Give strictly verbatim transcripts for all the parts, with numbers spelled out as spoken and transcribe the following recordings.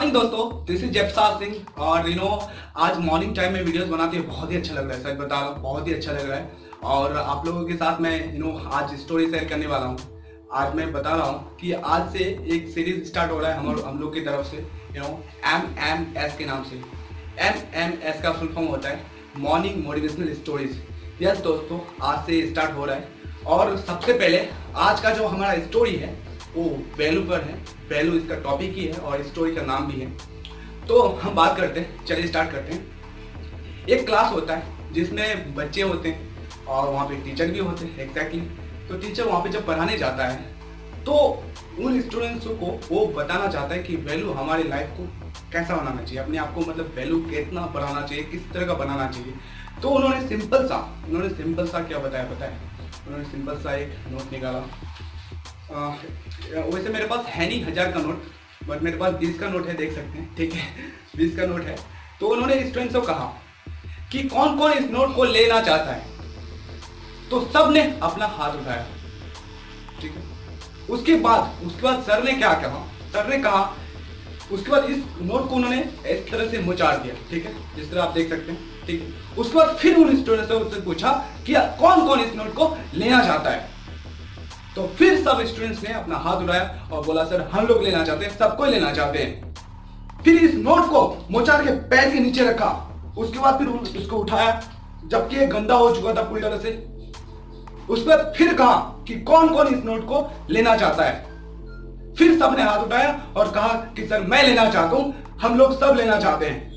Morning दोस्तों, this is Jayprakash Singh. और you know आज मॉर्निंग टाइम में वीडियोस बनाते हुए बहुत ही अच्छा लग रहा है, सच बता रहा हूँ, बहुत ही अच्छा लग रहा है। और आप लोगों के साथ मैं यू नो आज स्टोरी शेयर करने वाला हूँ। आज मैं बता रहा हूँ कि आज से एक सीरीज स्टार्ट हो रहा है हम हम लोग की तरफ से, you know M M S के नाम से। एम एम एस का फुल फॉर्म होता है मॉर्निंग मोटिवेशनल स्टोरीज। यस दोस्तों, आज से स्टार्ट हो रहा है। और सबसे पहले आज का जो हमारा स्टोरी है वो वैल्यू पर है। वैल्यू इसका टॉपिक ही है और स्टोरी का नाम भी है। तो हम बात करते हैं, चलिए स्टार्ट करते हैं। एक क्लास होता है जिसमें बच्चे होते हैं और वहाँ पे टीचर भी होते हैं। एग्जैक्टली तो टीचर वहाँ पे जब पढ़ाने जाता है तो उन स्टूडेंट्स को वो बताना चाहता है कि वैल्यू हमारी लाइफ को कैसा बनाना चाहिए, अपने आप को मतलब वैल्यू कितना बढ़ाना चाहिए, किस तरह का बनाना चाहिए। तो उन्होंने सिंपल सा उन्होंने सिंपल सा क्या बताया पता है? उन्होंने सिंपल सा एक नोट निकाला। आ, वैसे मेरे पास है नहीं हजार का नोट, बट मेरे पास बीस का नोट है, देख सकते हैं, ठीक है, बीस का नोट है। तो उन्होंने स्टूडेंट्स को कहा कि कौन कौन इस नोट को लेना चाहता है। तो सब ने अपना हाथ उठाया, ठीक है। उसके बाद उसके बाद सर ने क्या कहा? सर ने कहा उसके बाद इस नोट को उन्होंने इस तरह से मुचाड़ दिया, ठीक है, जिस तरह आप देख सकते हैं, ठीक है। उसके बाद फिर उन स्टूडेंट्स से पूछा कि कौन कौन इस नोट को लेना चाहता है। तो फिर सब स्टूडेंट्स ने अपना हाथ उठाया और बोला सर हम लोग लेना चाहते हैं, सबको लेना चाहते हैं। फिर इस नोट को मोचाड़ के पैर के नीचे रखा। उसके बाद फिर उसको उठाया जबकि ये गंदा हो चुका था पूरी तरह से। उसके बाद फिर कहा कि कौन कौन इस नोट को लेना चाहता है। फिर सबने हाथ उठाया और कहा कि सर मैं लेना चाहता हूं, हम लोग सब लेना चाहते हैं।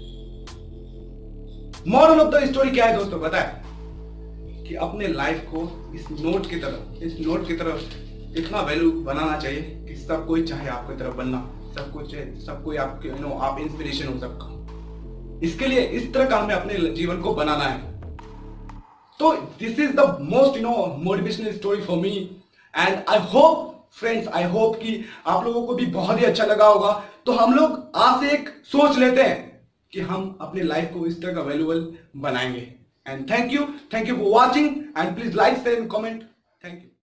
मॉरल ऑफ द स्टोरी क्या है दोस्तों, पता है? कि अपने लाइफ को इस नोट की तरह इस नोट की तरह इतना वैल्यू बनाना चाहिए कि सब कोई चाहे आपकी तरफ बनना, सब कुछ सब कोई आपके यू नो आप इंस्पिरेशन हो सबका। इसके लिए इस तरह का हमें अपने जीवन को बनाना है। तो this is the most you know motivational story for me and I hope friends, I hope कि आप लोगों को भी बहुत ही अच्छा लगा होगा। तो हम लोग आज से एक सोच लेते हैं कि हम अपने लाइफ को इस तरह का वैल्यूएबल बनाएंगे। And thank you, thank you for watching, and please like, share and comment. Thank you.